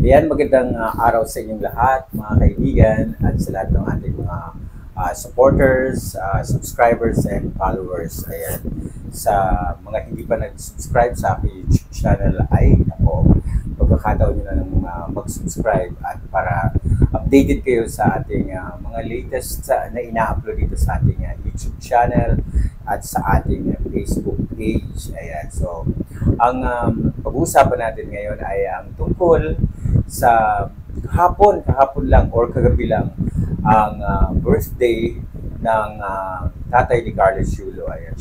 Ayan, magandang araw sa inyong lahat, mga kaibigan, at sa lahat ng ating mga supporters, subscribers, and followers. Ayan, sa mga hindi pa nag-subscribe sa aking YouTube channel ay ako, pagkakataon nyo na ng mag-subscribe at para updated kayo sa ating mga latest na ina-upload dito sa ating YouTube channel at sa ating Facebook page. Ayan, so ang pag-uusapan natin ngayon ay ang tungkol sa kahapon lang or kagabi lang ang birthday ng tatay ni Carlos Yulo. Ayan.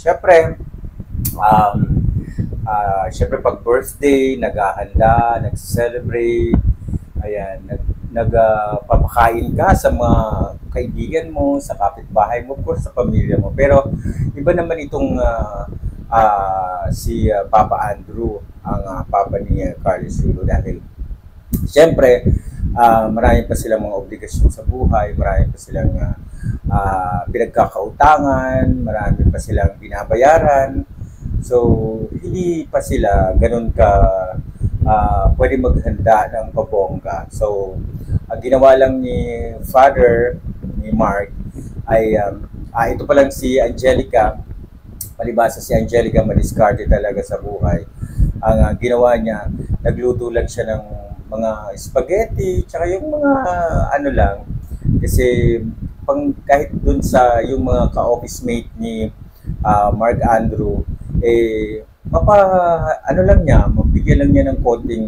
Syempre pag birthday, naghahanda, nag-celebrate, ayan, nagpapakain ka sa mga kaibigan mo, sa kapitbahay mo, of course, sa pamilya mo. Pero iba naman itong si Papa Andrew, ang papa ni Carlos Yulo, dahil siyempre, marami pa silang mga obligasyon sa buhay, marami pa silang pinagkakautangan, marami pa silang binabayaran. So, hindi pa sila ganun ka pwede maghanda ng pabongga. So, ang ginawa lang ni Father, ni Mark, ay ito pa lang si Angelica. Palibasa si Angelica, madiskarte talaga sa buhay. Ang ginawa niya, nagluto lang siya ng mga spaghetti, tsaka yung mga ano lang, kasi kahit dun sa yung mga ka-office mate ni Mark Andrew, ano lang niya, mabigyan lang niya ng konting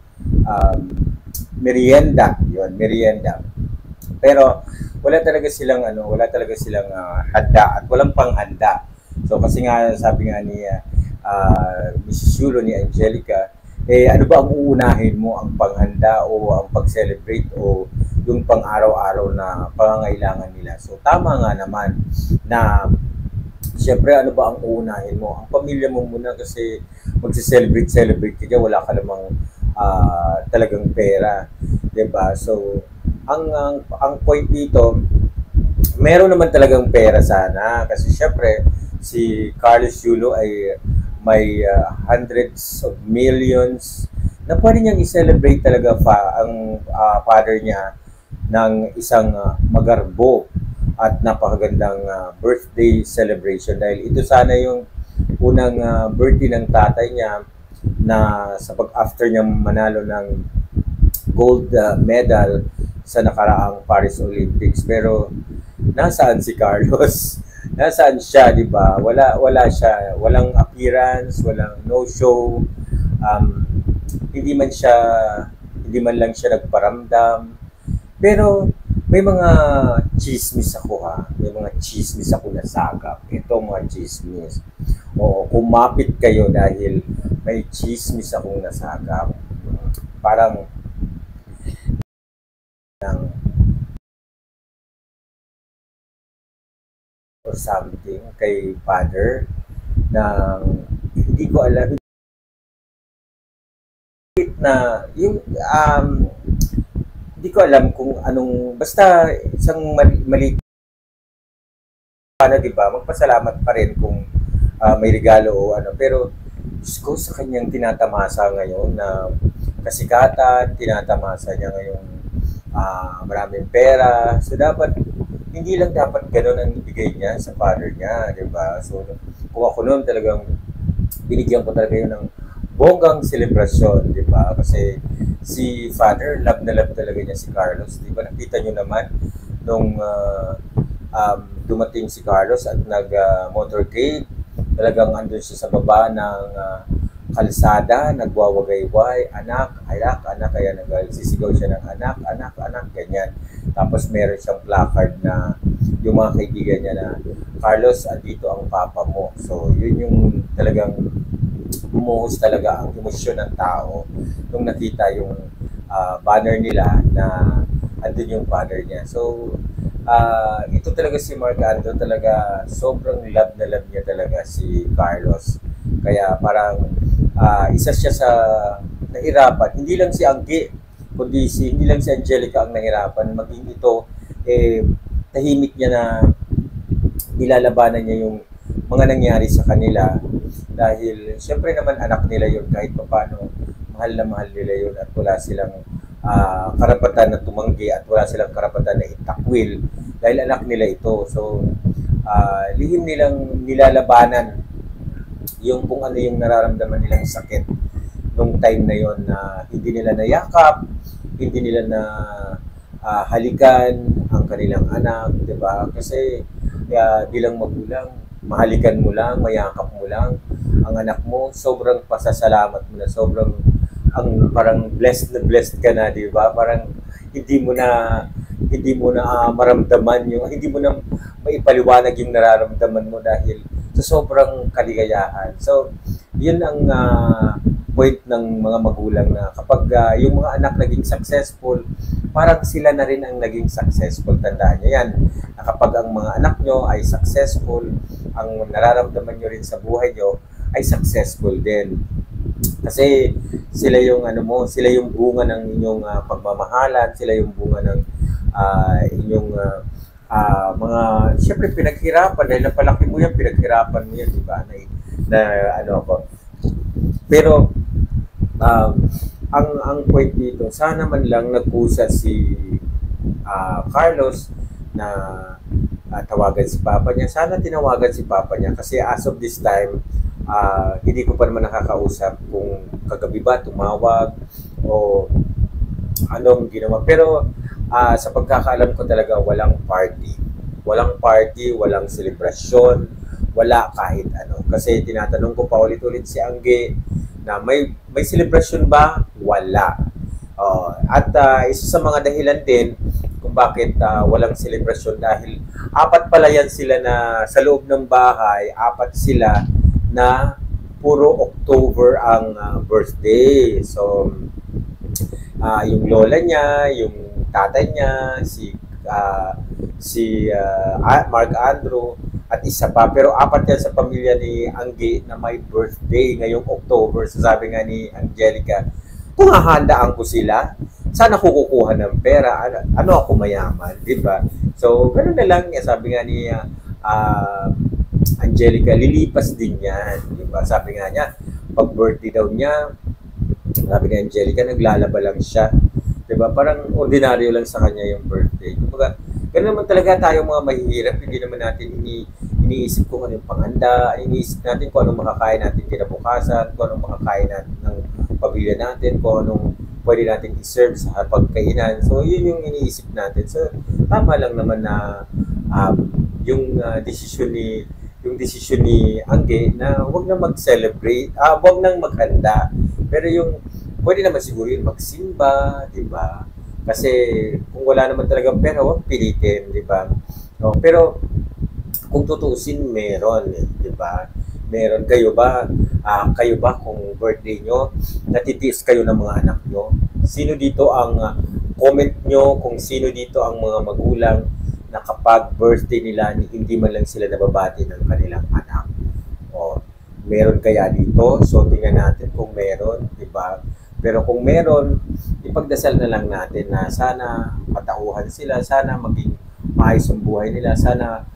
merienda, merienda. Pero wala talaga silang handa at walang panghanda. So kasi nga sabi nga ni Mrs. Yulo, ni Angelica, ano ba ang uunahin mo, ang panghanda o ang pag-celebrate o yung pang-araw-araw na pangangailangan nila? So tama nga naman na siyempre ano ba ang uunahin mo? Ang pamilya mo muna, kasi magsi-celebrate ka dyan, wala ka namang talagang pera, 'di ba? So ang point dito, meron naman talagang pera sana, kasi siyempre si Carlos Yulo ay may hundreds of millions na pwede niyang i-celebrate talaga ang father niya ng isang magarbo at napakagandang birthday celebration, dahil ito sana yung unang birthday ng tatay niya na after niya manalo ng gold medal sa nakaraang Paris Olympics. Pero nasaan si Carlos? Nasaan siya, di ba? Wala siya, walang appearance, walang no show. Hindi man lang siya nagparamdam. Pero may mga chismis ako, may mga chismis ako na sagap. Ito mga chismis. O kumapit kayo dahil may chismis akong nasagap. Parang or something kay Father na hindi ko alam na yung hindi ko alam kung anong, basta isang mali para, di ba, magpasalamat pa rin kung may regalo o ano. Pero Diyos ko, sa kanyang tinatamasa ngayon na kasikatan, tinatamasa niya ngayon maraming pera. So hindi lang dapat gano'n ang ibigay niya sa father niya, di ba? So kung ako noon, talagang binigyan ko talaga yun ng bonggang selebrasyon, di ba? Kasi si father, love na love talaga niya si Carlos, di ba? Nakita niyo naman nung dumating si Carlos at nag-motorcade, talagang andun siya sa baba ng kalsada, nagwawagayway, anak, kaya nagsisigaw siya ng anak, ganyan. Tapos meron siyang placard na yung mga kaibigan niya na, Carlos, andito ang papa mo. So yun yung talagang bumuhos talaga ang emosyon ng tao nung nakita yung banner nila na andun yung father niya. So ito talaga si Mark Andrew, talaga sobrang love na love niya talaga si Carlos. Kaya parang isa siya sa nahirapan. Hindi lang si Anggi, kundi hindi lang si Angelica ang nahirapan. Maging ito, tahimik niya na nilalabanan niya yung mga nangyari sa kanila. Dahil, siyempre naman anak nila yun, kahit paano, mahal na mahal nila yun at wala silang karapatan na tumanggi at wala silang karapatan na itakwil dahil anak nila ito. So, lihim nilang nilalabanan yung kung ano yung nararamdaman nilang sakit nung time na yon na hindi nila nayakap, hindi nila na halikan ang kanilang anak, 'di ba? Kasi bilang magulang, mahalikan mo lang, mayakap mo lang ang anak mo, sobrang pasasalamat mo na, sobrang parang blessed na blessed ka na, 'di ba? Parang hindi mo na maramdaman yung hindi mo na maipaliwanag yung nararamdaman mo dahil sa sobrang kaligayahan. So, yun ang point ng mga magulang na kapag yung mga anak naging successful, parang sila na rin ang naging successful. Tandaan nyo yan, na kapag ang mga anak nyo ay successful, ang nararamdaman nyo rin sa buhay nyo ay successful din. Kasi sila yung sila yung bunga ng inyong pagmamahalan, sila yung bunga ng inyong mga, siyempre pinaghirapan, dahil napalaki mo yan, pinaghirapan mo yan, di ba? Pero, ang point dito, sana man lang nagkusa si Carlos na tawagan si Papa niya. Sana tinawagan si Papa niya kasi as of this time, hindi ko pa naman nakakausap kung kagabi ba tumawag o anong ginawa. Pero sa pagkakaalam ko talaga walang party. Walang party, walang selebrasyon, wala kahit ano. Kasi tinatanong ko pa ulit-ulit si Angge na may selebrasyon ba? Wala. At isa sa mga dahilan din kung bakit walang selebrasyon dahil apat pala yan sila na sa loob ng bahay, apat sila na puro October ang birthday. So, yung lola niya, yung tatay niya, si Mark Andrew, at isa pa. Pero apat yan sa pamilya ni Angge na may birthday ngayong October. So sabi nga ni Angelica, kung hahandaan ko sila, sana kukuha ng pera. Ano ako mayaman, di ba? So, ganoon na lang. Sabi nga ni Angelica, lilipas din yan. Di ba? Sabi nga niya, pag birthday daw niya, sabi ni Angelica, naglalaba lang siya. Di ba? Parang ordinaryo lang sa kanya yung birthday. Kumbaga, ganoon naman talaga tayo mga mahihirap. Hindi naman natin iniisip kung ano yung panganda, iniisip natin kung anong makakain natin kinabukasan, kung anong makakain natin ng pamilya natin, kung anong pwede natin i-serve sa pagkainan. So, yun yung iniisip natin. So, tama lang naman na yung desisyon ni Angge na wag na mag-celebrate, wag nang maghanda. Pero yung pwede naman siguro yung magsimba, di ba? Kasi kung wala naman talagang pera, wag pilitin, di ba? No, pero kung tutuusin, meron, di ba? Meron kayo ba kung birthday nyo, natitiis kayo ng mga anak nyo? Sino dito ang comment nyo kung sino dito ang mga magulang na kapag birthday nila, hindi man lang sila nababati ng kanilang anak? O, meron kaya dito? So, tingnan natin kung meron, di ba? Pero kung meron, ipagdasal na lang natin na sana matauhan sila, sana maging maayos ang buhay nila, sana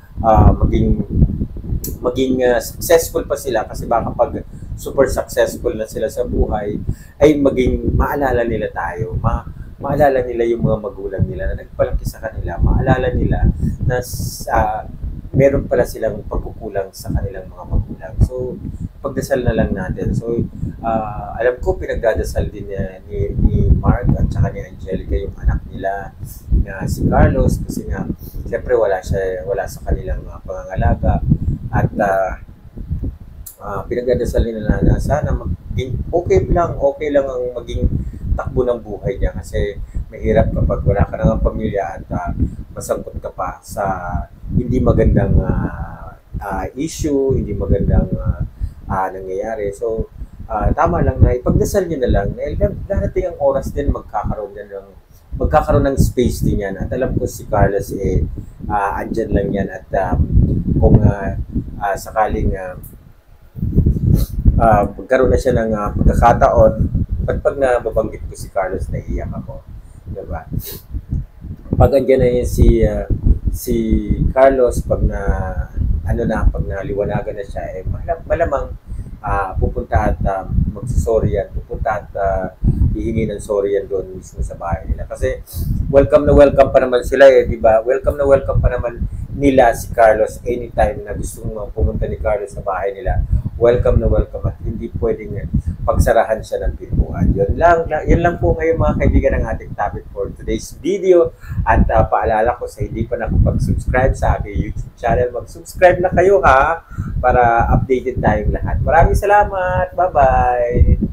maging successful pa sila kasi baka pag super successful na sila sa buhay ay maging maalala nila tayo, maalala nila yung mga magulang nila na nagpalaki sa kanila, maalala nila na meron pala silang pagkukulang sa kanilang mga magulang. So, pagdasal na lang natin. So, alam ko pinagdadasal din ni Mark at saka ni Angelica yung anak nila na si Carlos kasi nga siyempre wala sa kanilang pangangalaga at pinagdadasal nila na sana maging okay lang ang maging takbo ng buhay niya kasi mahirap kapag wala ka ng pamilya at masangkot ka pa sa hindi magandang issue, hindi magandang nangyayari. So, tama lang na ipagdasal nyo na lang dahil darating ang oras din magkakaroon ng space din yan. At alam ko si Carlos andyan lang yan at kung sakaling magkaroon na siya ng pagkakataon, pag nababanggit ko si Carlos, naiiyak ako. Diba? Pag andyan na yun si Carlos, pag naliwanagan na siya, malamang pupunta at magsusorry yan, pupunta at hihingi ng sorry yan doon mismo sa bahay nila. Kasi welcome na welcome pa naman sila eh, di ba? Welcome na welcome pa naman nila si Carlos anytime na gusto mong pumunta ni Carlos sa bahay nila. Welcome na welcome at hindi pwedeng pagsarahan siya ng pintuan. Yun lang po ngayon mga kaibigan ng ating topic for today's video. At paalala ko sa hindi pa nakapag-subscribe sa aking YouTube channel, mag-subscribe na kayo ha para updated tayong lahat. Maraming salamat. Bye-bye!